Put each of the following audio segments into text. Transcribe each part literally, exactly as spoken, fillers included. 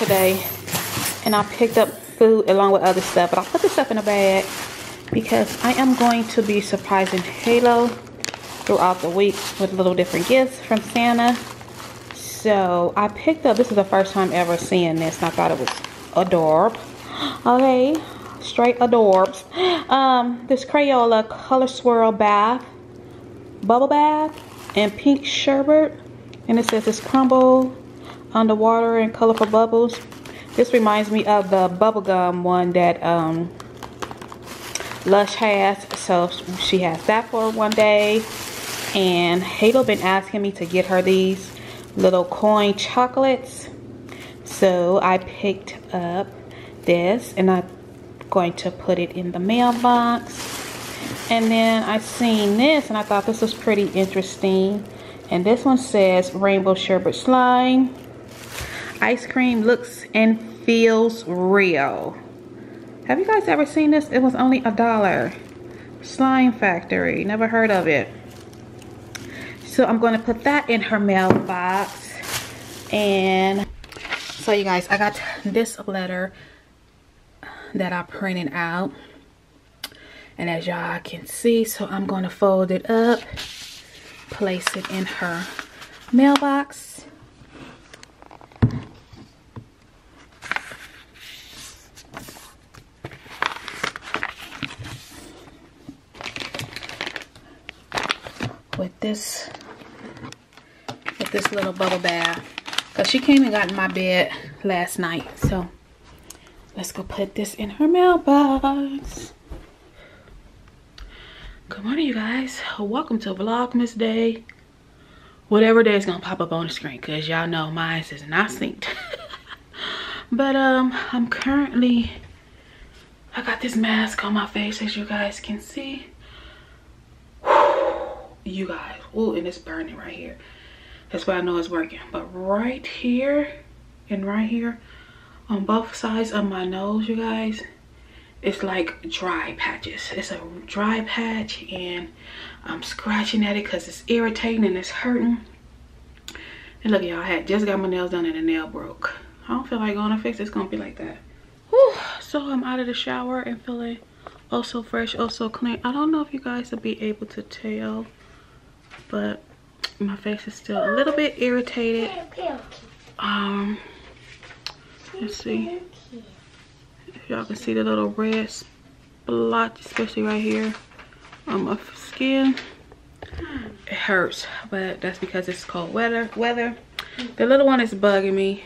today, and I picked up food along with other stuff, but I'll put this stuff in a bag because I am going to be surprising Halo throughout the week with little different gifts from Santa. So I picked up, this is the first time ever seeing this, and I thought it was adorable. Okay, straight adorbs. Um, this Crayola Color Swirl Bath, Bubble Bath, and Pink Sherbet. And it says it's crumble underwater and colorful bubbles. This reminds me of the bubblegum one that um, Lush has. So she has that for one day. And Halo been asking me to get her these little coin chocolates. So I picked up this, and I'm going to put it in the mailbox. And then I seen this, and I thought this was pretty interesting. And this one says Rainbow Sherbet Slime. Ice cream looks and feels real. Have you guys ever seen this? It was only a dollar. Slime Factory. Never heard of it. So I'm going to put that in her mailbox. And so you guys, I got this letter that I printed out. And as y'all can see, so I'm going to fold it up, place it in her mailbox. With this, with this little bubble bath. Because she came and got in my bed last night. So let's go put this in her mailbox. Good morning, you guys. Welcome to Vlogmas Day. Whatever day is gonna pop up on the screen, because y'all know mine is not synced. But um I'm currently, I got this mask on my face, as you guys can see. You guys, oh, and it's burning right here. That's why I know it's working. But right here and right here on both sides of my nose, you guys, it's like dry patches. It's a dry patch, and I'm scratching at it because it's irritating and it's hurting. And look, y'all, I had just got my nails done and the nail broke. I don't feel like going to fix it. It's gonna be like that. Whew. So I'm out of the shower and feeling oh so fresh, oh so clean. I don't know if you guys will be able to tell, but my face is still a little bit irritated. Um, let's see. Y'all can see the little red spot, especially right here on my skin. It hurts, but that's because it's cold weather. Weather. The little one is bugging me.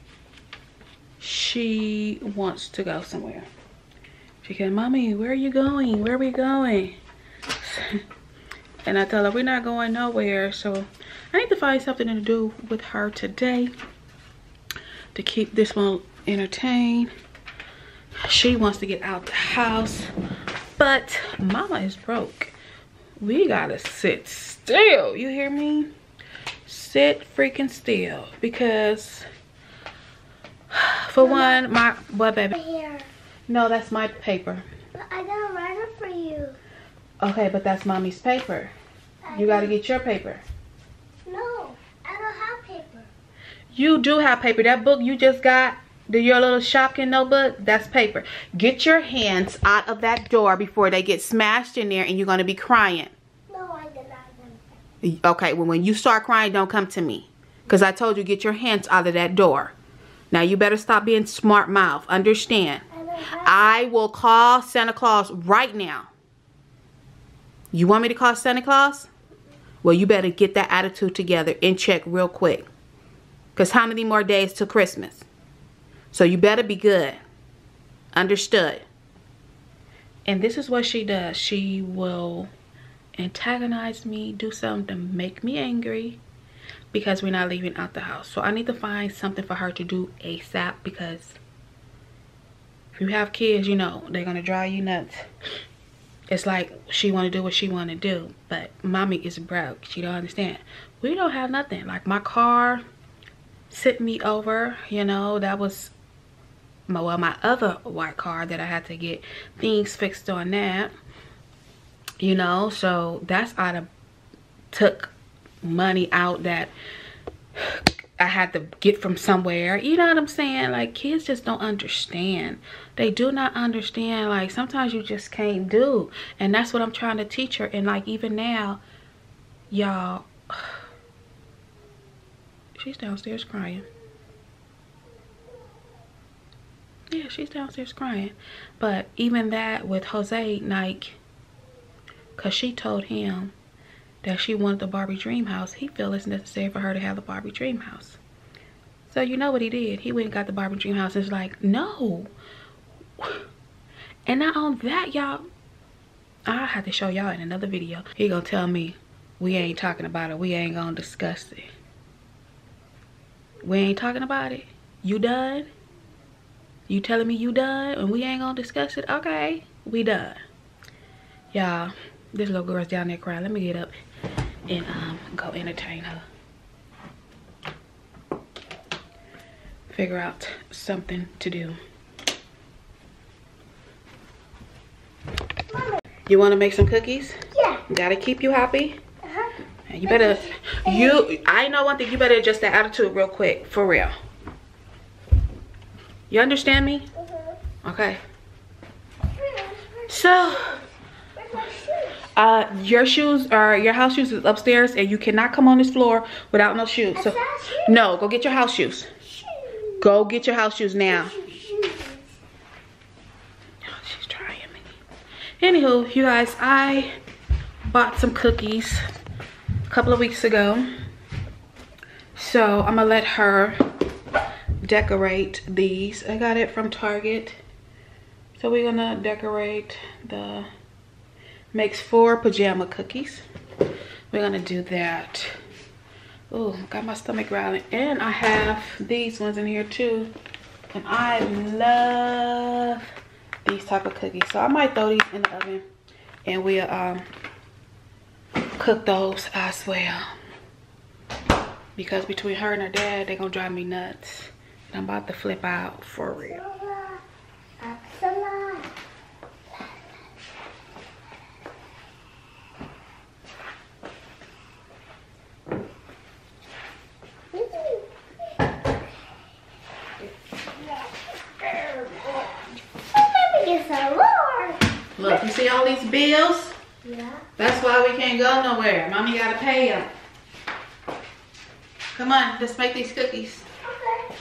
She wants to go somewhere. She said, "Mommy, where are you going? Where are we going?" And I tell her we're not going nowhere. So I need to find something to do with her today to keep this one entertained. She wants to get out the house, but mama is broke. We gotta sit still, you hear me? Sit freaking still, because for one, my, what baby? Here. No, that's my paper. But I got a writer for you. Okay, but that's mommy's paper. You gotta get your paper. No, I don't have paper. You do have paper. That book you just got, the your little Shopkin notebook, that's paper. Get your hands out of that door before they get smashed in there and you're gonna be crying. No, I did not. Okay, well, when you start crying, don't come to me, because I told you get your hands out of that door. Now you better stop being smart mouth. Understand? I, I will call Santa Claus right now. You want me to call Santa Claus? Well, you better get that attitude together and check real quick, because how many more days till Christmas? So you better be good. Understood? And this is what she does. She will antagonize me, do something to make me angry, because we're not leaving out the house. So I need to find something for her to do ASAP, because if you have kids, you know, they're going to drive you nuts. It's like she want to do what she want to do, but mommy is broke. She don't understand. We don't have nothing. Like my car sent me over, you know, that was my, well, my other white car that I had to get things fixed on that, you know. So that's out of, took money out that I had to get from somewhere. You know what I'm saying? Like, kids just don't understand. They do not understand. Like, sometimes you just can't do. And that's what I'm trying to teach her. And like, even now, y'all, she's downstairs crying. Yeah, she's downstairs crying. But even that with Jose, like, because she told him that she wanted the Barbie dream house, he felt it's necessary for her to have the Barbie dream house. So you know what he did? He went and got the Barbie dream house. And it's like, no. And not on that, y'all, I have to show y'all in another video. He gonna tell me, we ain't talking about it. We ain't gonna discuss it. We ain't talking about it. You done? You telling me you done and we ain't gonna discuss it? Okay, we done. Y'all, this little girl's down there crying. Let me get up and um go entertain her. Figure out something to do. Mommy. You want to make some cookies? Yeah. Gotta keep you happy. Uh-huh. You better, you, I know one thing, you better adjust that attitude real quick, for real. You understand me? Uh-huh. Okay. So, Where's my shoes? uh, your shoes are, your house shoes is upstairs and you cannot come on this floor without no shoes. So, no, go get your house shoes. Go get your house shoes now. Oh, she's trying me. Anywho, you guys, I bought some cookies a couple of weeks ago. So I'm gonna let her decorate these. I got it from Target. So we're gonna decorate the, makes four pajama cookies. We're gonna do that. Oh, got my stomach growling. And I have these ones in here too. And I love these type of cookies. So I might throw these in the oven and we'll um, cook those as well. Because between her and her dad, they're gonna drive me nuts. And I'm about to flip out for real. Look, you see all these bills? Yeah. That's why we can't go nowhere. Mommy gotta pay them. Come on, let's make these cookies. Okay.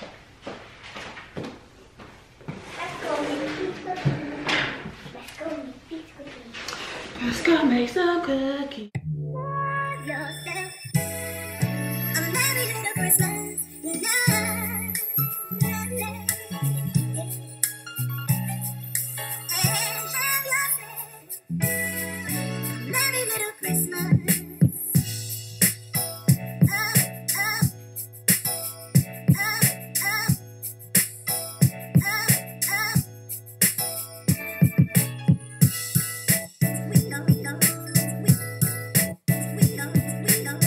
Let's go make these cookies. Let's go make these cookies. Let's go make some cookies. Yourself. A merry little Christmas. Love. Merry little Christmas. We go, we go, we go, we go, we go.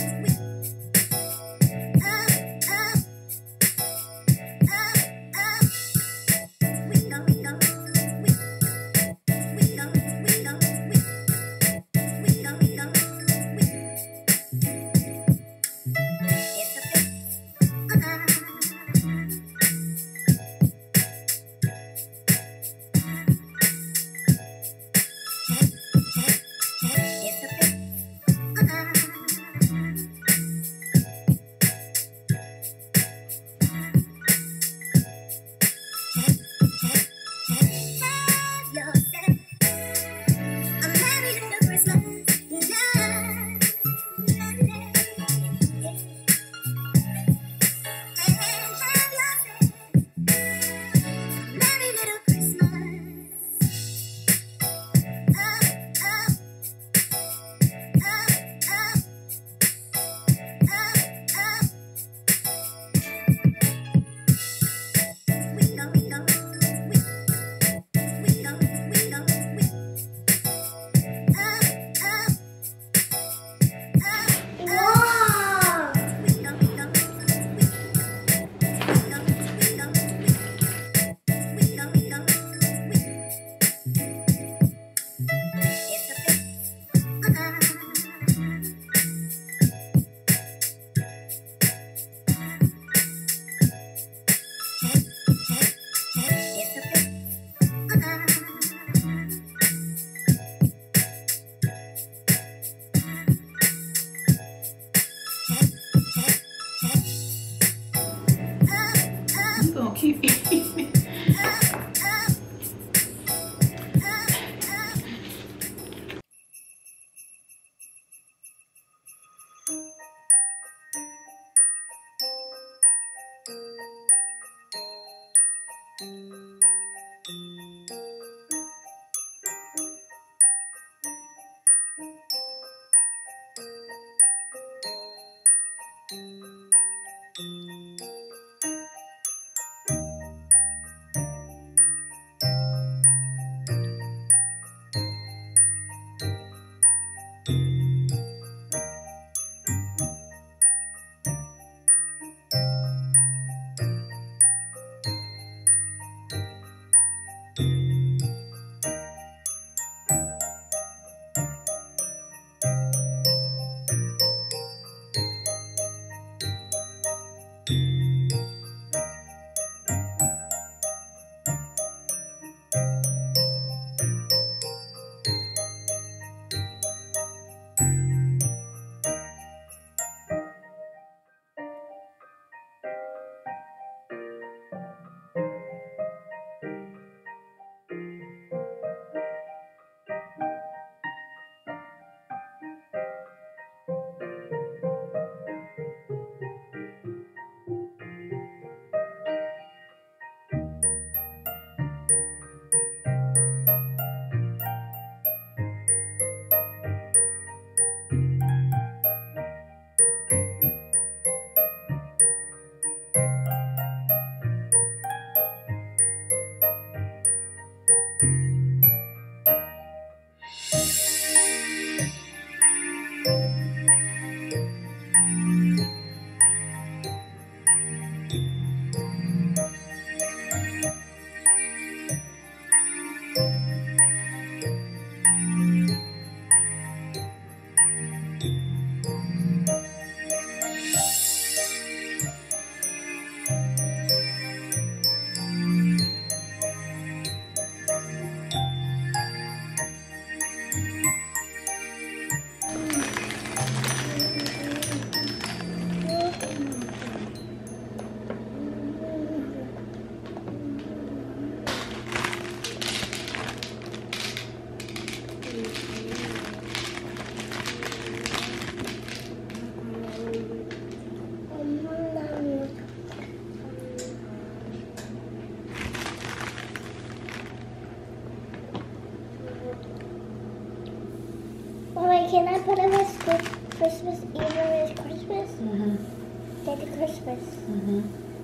Wait, can I put it with Christmas even when it's Christmas? Mm-hmm. Get the Christmas. Mm-hmm.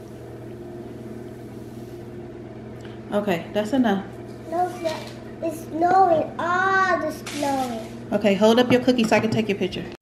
Okay, that's enough. No, it's not. It's snowing. Ah, the snowing. Okay, hold up your cookie so I can take your picture.